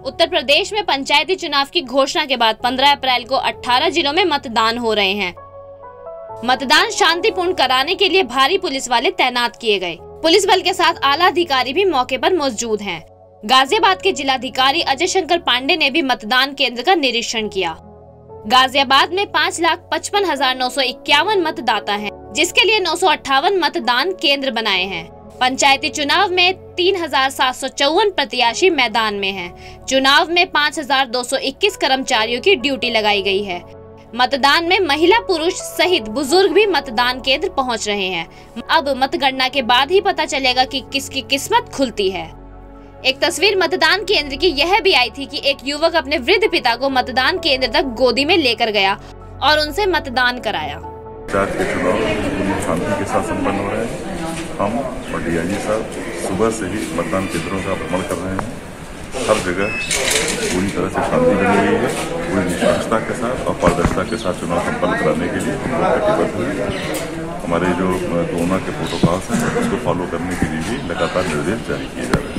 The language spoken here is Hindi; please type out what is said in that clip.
उत्तर प्रदेश में पंचायती चुनाव की घोषणा के बाद 15 अप्रैल को 18 जिलों में मतदान हो रहे हैं। मतदान शांतिपूर्ण कराने के लिए भारी पुलिस वाले तैनात किए गए। पुलिस बल के साथ आला अधिकारी भी मौके पर मौजूद हैं। गाजियाबाद के जिलाधिकारी अजय शंकर पांडे ने भी मतदान केंद्र का निरीक्षण किया। गाजियाबाद में 5,55,951 मतदाता हैं, जिसके लिए 958 मतदान केंद्र बनाए हैं। पंचायती चुनाव में 3,754 प्रत्याशी मैदान में हैं। चुनाव में 5,221 कर्मचारियों की ड्यूटी लगाई गई है। मतदान में महिला पुरुष सहित बुजुर्ग भी मतदान केंद्र पहुंच रहे हैं। अब मतगणना के बाद ही पता चलेगा कि किसकी किस्मत खुलती है। एक तस्वीर मतदान केंद्र की यह भी आई थी कि एक युवक अपने वृद्ध पिता को मतदान केंद्र तक गोदी में लेकर गया और उनसे मतदान कराया। पंचायत के चुनाव शांति के साथ संपन्न हो रहे हैं। हम और डीआईजी साहब सुबह से ही मतदान केंद्रों का भ्रमण कर रहे हैं। हर जगह पूरी तरह से शांति बनी हुई है। पूरी निष्पक्षता के साथ और पारदर्शिता के साथ चुनाव संपन्न कराने के लिए हम लोग कटिबद्ध हैं। हमारे जो कोरोना के प्रोटोकॉल्स हैं उसको फॉलो करने के लिए भी लगातार निर्देश जारी किए जा रहे हैं।